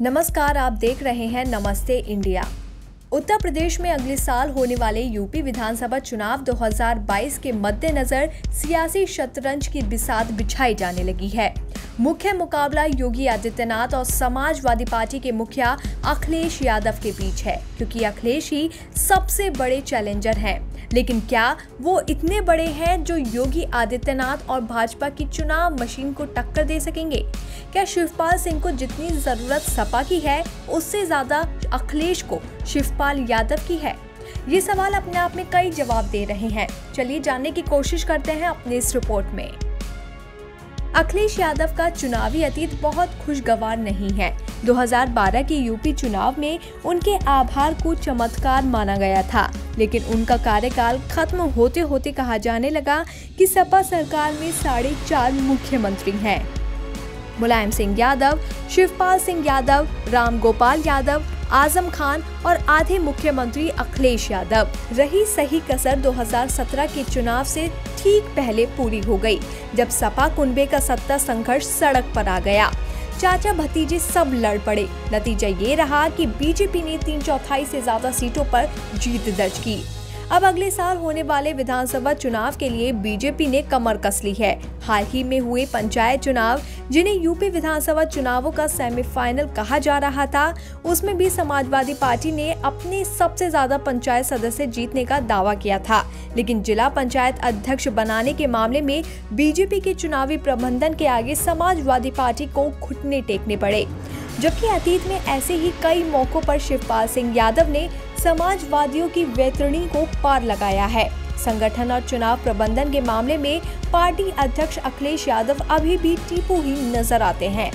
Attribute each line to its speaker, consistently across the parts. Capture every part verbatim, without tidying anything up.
Speaker 1: नमस्कार, आप देख रहे हैं नमस्ते इंडिया। उत्तर प्रदेश में अगले साल होने वाले यूपी विधानसभा चुनाव दो हज़ार बाईस के मद्देनजर सियासी शतरंज की बिसात बिछाई जाने लगी है। मुख्य मुकाबला योगी आदित्यनाथ और समाजवादी पार्टी के मुखिया अखिलेश यादव के बीच है, क्योंकि अखिलेश ही सबसे बड़े चैलेंजर हैं। लेकिन क्या वो इतने बड़े हैं जो योगी आदित्यनाथ और भाजपा की चुनाव मशीन को टक्कर दे सकेंगे? क्या शिवपाल सिंह को जितनी जरूरत सपा की है, उससे ज्यादा अखिलेश को शिवपाल यादव की है? ये सवाल अपने आप में कई जवाब दे रहे हैं। चलिए जानने की कोशिश करते हैं अपने इस रिपोर्ट में। अखिलेश यादव का चुनावी अतीत बहुत खुशगवार नहीं है। दो हज़ार बारह के यूपी चुनाव में उनके आभार को चमत्कार माना गया था, लेकिन उनका कार्यकाल खत्म होते होते कहा जाने लगा कि सपा सरकार में साढ़े चार मुख्यमंत्री हैं। मुलायम सिंह यादव, शिवपाल सिंह यादव, राम गोपाल यादव, आजम खान और आधे मुख्यमंत्री अखिलेश यादव। रही सही कसर दो हज़ार सत्रह के चुनाव से ठीक पहले पूरी हो गई, जब सपा कुनबे का सत्ता संघर्ष सड़क पर आ गया। चाचा भतीजे सब लड़ पड़े। नतीजा ये रहा कि बीजेपी ने तीन चौथाई से ज्यादा सीटों पर जीत दर्ज की। अब अगले साल होने वाले विधानसभा चुनाव के लिए बीजेपी ने कमर कस ली है। हाल ही में हुए पंचायत चुनाव, जिन्हें यूपी विधानसभा चुनावों का सेमीफाइनल कहा जा रहा था, उसमें भी समाजवादी पार्टी ने अपने सबसे ज्यादा पंचायत सदस्य जीतने का दावा किया था। लेकिन जिला पंचायत अध्यक्ष बनाने के मामले में बीजेपी के चुनावी प्रबंधन के आगे समाजवादी पार्टी को घुटने टेकने पड़े। जबकि अतीत में ऐसे ही कई मौकों पर शिवपाल सिंह यादव ने समाजवादियों की वैतरणी को पार लगाया है। संगठन और चुनाव प्रबंधन के मामले में पार्टी अध्यक्ष अखिलेश यादव अभी भी टीपू ही नजर आते हैं।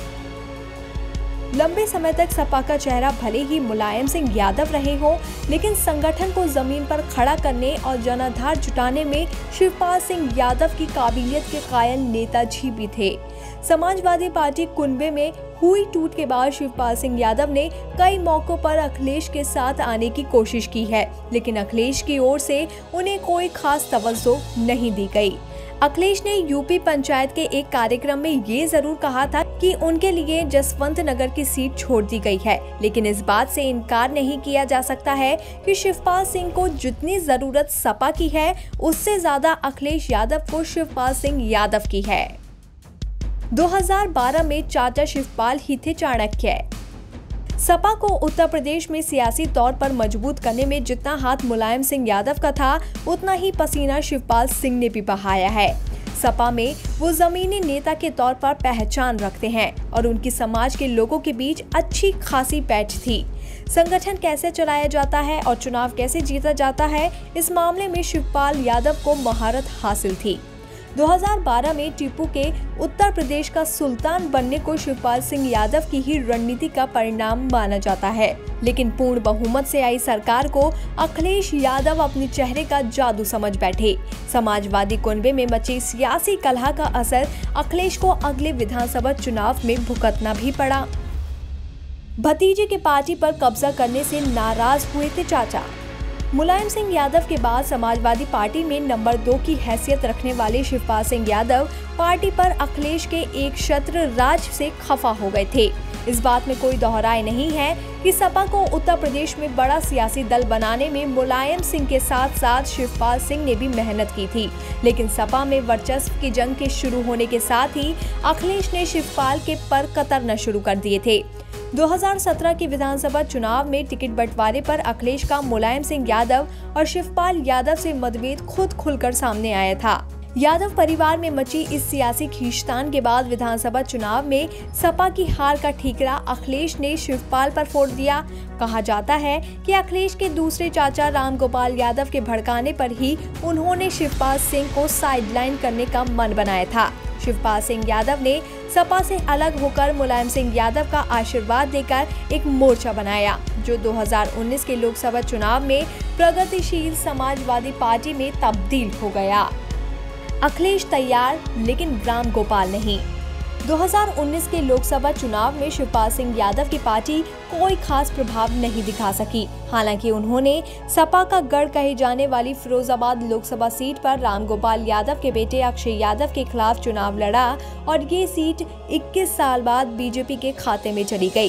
Speaker 1: लंबे समय तक सपा का चेहरा भले ही मुलायम सिंह यादव रहे हों, लेकिन संगठन को जमीन पर खड़ा करने और जनाधार जुटाने में शिवपाल सिंह यादव की काबिलियत के कायल नेताजी भी थे। समाजवादी पार्टी कुनबे में हुई टूट के बाद शिवपाल सिंह यादव ने कई मौकों पर अखिलेश के साथ आने की कोशिश की है, लेकिन अखिलेश की ओर से उन्हें कोई खास तवज्जो नहीं दी गई। अखिलेश ने यूपी पंचायत के एक कार्यक्रम में ये जरूर कहा था कि उनके लिए जसवंत नगर की सीट छोड़ दी गई है, लेकिन इस बात से इनकार नहीं किया जा सकता है कि शिवपाल सिंह को जितनी जरूरत सपा की है, उससे ज्यादा अखिलेश यादव को शिवपाल सिंह यादव की है। दो हज़ार बारह में चाचा शिवपाल ही थे चाणक्य। सपा को उत्तर प्रदेश में सियासी तौर पर मजबूत करने में जितना हाथ मुलायम सिंह यादव का था, उतना ही पसीना शिवपाल सिंह ने भी बहाया है। सपा में वो जमीनी नेता के तौर पर पहचान रखते हैं और उनकी समाज के लोगों के बीच अच्छी खासी पैठ थी। संगठन कैसे चलाया जाता है और चुनाव कैसे जीता जाता है, इस मामले में शिवपाल यादव को महारत हासिल थी। दो हज़ार बारह में टीपू के उत्तर प्रदेश का सुल्तान बनने को शिवपाल सिंह यादव की ही रणनीति का परिणाम माना जाता है, लेकिन पूर्ण बहुमत से आई सरकार को अखिलेश यादव अपने चेहरे का जादू समझ बैठे। समाजवादी कुनबे में मची सियासी कलह का असर अखिलेश को अगले विधानसभा चुनाव में भुगतना भी पड़ा। भतीजे के पार्टी पर कब्जा करने से नाराज हुए थे चाचा। मुलायम सिंह यादव के बाद समाजवादी पार्टी में नंबर दो की हैसियत रखने वाले शिवपाल सिंह यादव पार्टी पर अखिलेश के एक छत्र राज से खफा हो गए थे। इस बात में कोई दोहराए नहीं है कि सपा को उत्तर प्रदेश में बड़ा सियासी दल बनाने में मुलायम सिंह के साथ साथ शिवपाल सिंह ने भी मेहनत की थी, लेकिन सपा में वर्चस्व की जंग के शुरू होने के साथ ही अखिलेश ने शिवपाल के पर कतरना शुरू कर दिए थे। दो हज़ार सत्रह के विधानसभा चुनाव में टिकट बंटवारे पर अखिलेश का मुलायम सिंह यादव और शिवपाल यादव से मतभेद खुद खुलकर सामने आया था। यादव परिवार में मची इस सियासी खींचतान के बाद विधानसभा चुनाव में सपा की हार का ठीकरा अखिलेश ने शिवपाल पर फोड़ दिया। कहा जाता है कि अखिलेश के दूसरे चाचा राम गोपाल यादव के भड़काने पर ही उन्होंने शिवपाल सिंह को साइडलाइन करने का मन बनाया था। शिवपाल सिंह यादव ने सपा से अलग होकर मुलायम सिंह यादव का आशीर्वाद देकर एक मोर्चा बनाया, जो दो हज़ार उन्नीस के लोकसभा चुनाव में प्रगतिशील समाजवादी पार्टी में तब्दील हो गया। अखिलेश तैयार, लेकिन राम गोपाल नहीं। दो हज़ार उन्नीस के लोकसभा चुनाव में शिवपाल सिंह यादव की पार्टी कोई खास प्रभाव नहीं दिखा सकी। हालांकि उन्होंने सपा का गढ़ कहे जाने वाली फिरोजाबाद लोकसभा सीट पर रामगोपाल यादव के बेटे अक्षय यादव के खिलाफ चुनाव लड़ा और ये सीट इक्कीस साल बाद बीजेपी के खाते में चली गई।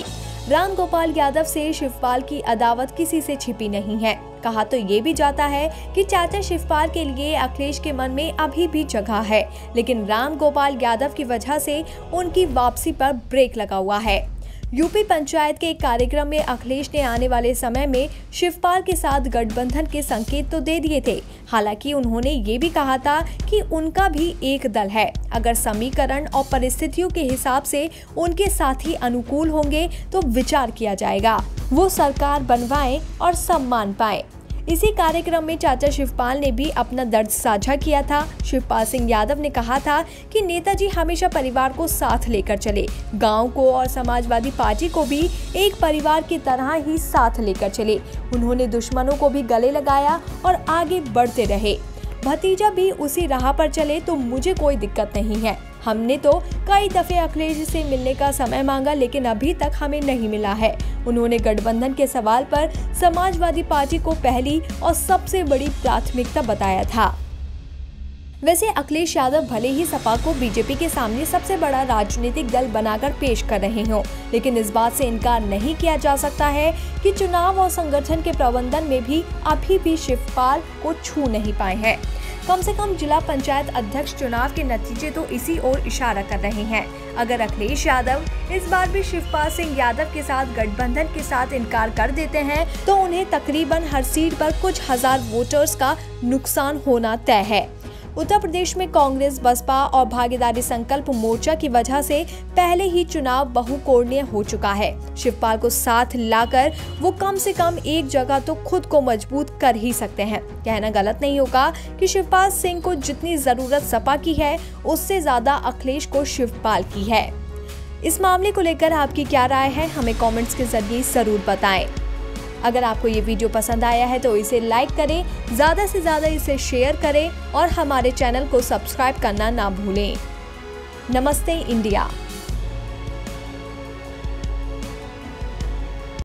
Speaker 1: राम गोपाल यादव से शिवपाल की अदावत किसी से छिपी नहीं है। कहा तो ये भी जाता है कि चाचा शिवपाल के लिए अखिलेश के मन में अभी भी जगह है, लेकिन राम गोपाल यादव की वजह से उनकी वापसी पर ब्रेक लगा हुआ है। यूपी पंचायत के एक कार्यक्रम में अखिलेश ने आने वाले समय में शिवपाल के साथ गठबंधन के संकेत तो दे दिए थे। हालांकि उन्होंने ये भी कहा था कि उनका भी एक दल है, अगर समीकरण और परिस्थितियों के हिसाब से उनके साथी अनुकूल होंगे तो विचार किया जाएगा, वो सरकार बनवाएं और सम्मान पाएं। इसी कार्यक्रम में चाचा शिवपाल ने भी अपना दर्द साझा किया था। शिवपाल सिंह यादव ने कहा था कि नेताजी हमेशा परिवार को साथ लेकर चले, गांव को और समाजवादी पार्टी को भी एक परिवार की तरह ही साथ लेकर चले। उन्होंने दुश्मनों को भी गले लगाया और आगे बढ़ते रहे। भतीजा भी उसी राह पर चले तो मुझे कोई दिक्कत नहीं है। हमने तो कई दफे अखिलेश से मिलने का समय मांगा, लेकिन अभी तक हमें नहीं मिला है। उन्होंने गठबंधन के सवाल पर समाजवादी पार्टी को पहली और सबसे बड़ी प्राथमिकता बताया था। वैसे अखिलेश यादव भले ही सपा को बीजेपी के सामने सबसे बड़ा राजनीतिक दल बनाकर पेश कर रहे हों, लेकिन इस बात से इनकार नहीं किया जा सकता है कि चुनाव और संगठन के प्रबंधन में भी अभी भी शिवपाल को छू नहीं पाए हैं। कम से कम जिला पंचायत अध्यक्ष चुनाव के नतीजे तो इसी ओर इशारा कर रहे हैं। अगर अखिलेश यादव इस बार भी शिवपाल सिंह यादव के साथ गठबंधन के साथ इनकार कर देते हैं तो उन्हें तकरीबन हर सीट पर कुछ हजार वोटर्स का नुकसान होना तय है। उत्तर प्रदेश में कांग्रेस, बसपा और भागीदारी संकल्प मोर्चा की वजह से पहले ही चुनाव बहुकोणीय हो चुका है। शिवपाल को साथ लाकर वो कम से कम एक जगह तो खुद को मजबूत कर ही सकते हैं। कहना गलत नहीं होगा कि शिवपाल सिंह को जितनी जरूरत सपा की है, उससे ज्यादा अखिलेश को शिवपाल की है। इस मामले को लेकर आपकी क्या राय है, हमें कॉमेंट्स के जरिए जरूर बताएं। अगर आपको ये वीडियो पसंद आया है तो इसे लाइक करें, ज़्यादा से ज़्यादा इसे शेयर करें और हमारे चैनल को सब्सक्राइब करना ना भूलें। नमस्ते इंडिया।